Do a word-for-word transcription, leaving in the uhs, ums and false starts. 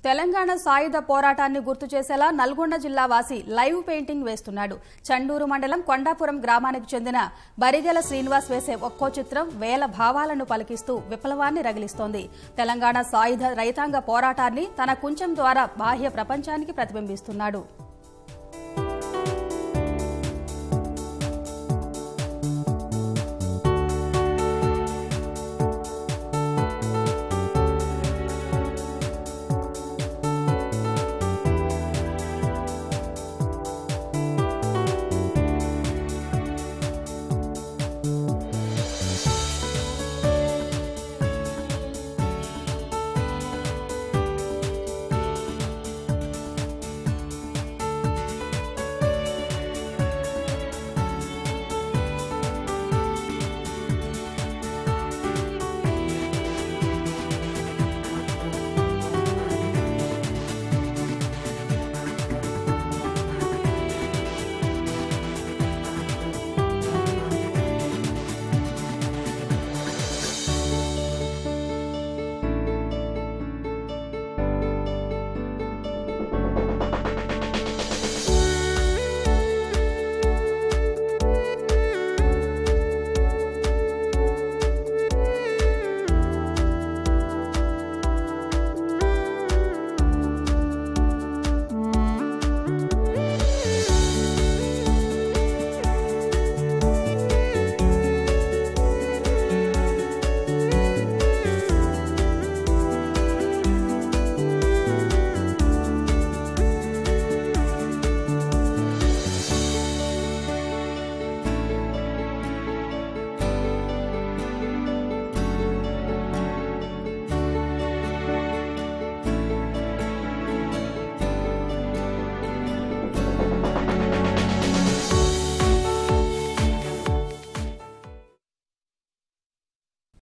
తెలంగాణ సాయుధ పోరాటాన్ని గుర్తు చేసేలా నల్గొండ జిల్లా వాసి లైవ్ పెయింటింగ్ వేస్తున్నాడు. చండూరు మండలం కొండాపురం గ్రామానికి చెందిన బరిగెల శ్రీనివాస్ వేసే ఒక్కో చిత్రం వేల భావాలను పలికిస్తూ విప్లవాన్ని రగిలిస్తోంది. తెలంగాణ సాయుధ రైతాంగ పోరాటాన్ని తన కుంచెం ద్వారా బాహ్య ప్రపంచానికి ప్రతిబింబిస్తున్నాడు.